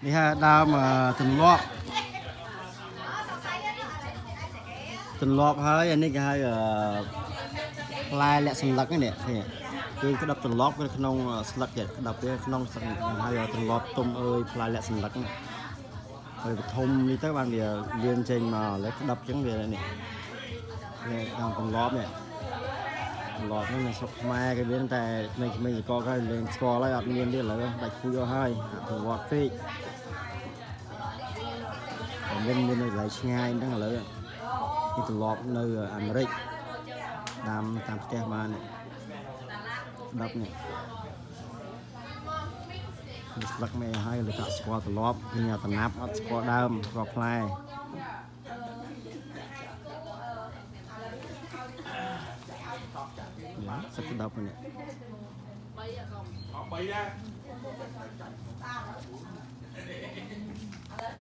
นี่ฮะดาวมาถึงรอบហើយអានេះគេហៅផ្លែលាក់សន្លឹកនេះគឺក្តាប់ទន្លប់ក្នុងស្លឹកទៀតក្តាប់វាក្នុងស្លឹកហើយទន្លប់ទុំអើយផ្លែលាក់សន្លឹកហើយបឋមនេះទៅបានវាលៀនចេញមកឥឡូវក្តាប់ចឹងវានេះដល់ទន្លប់នេះមានស្រុកខ្មែរគេមានតែក្មេងៗកក៏លេងស្គាល់ហើយអត់មានទៀតឥឡូវដាច់ពូយកហើយទន្លប់ពេកមាននៅកន្លែងឆ្ងាយហ្នឹងឥឡូវនេះទន្លប់នៅអាមេរិកតាមផ្ទះបាន10នេះស្លឹកមេហើយលើដាក់ស្គាល់ទន្លប់ញ៉ាំតំណាប់អត់ស្គាល់ដើមស្គាល់ផ្លែសឹក10នេះ3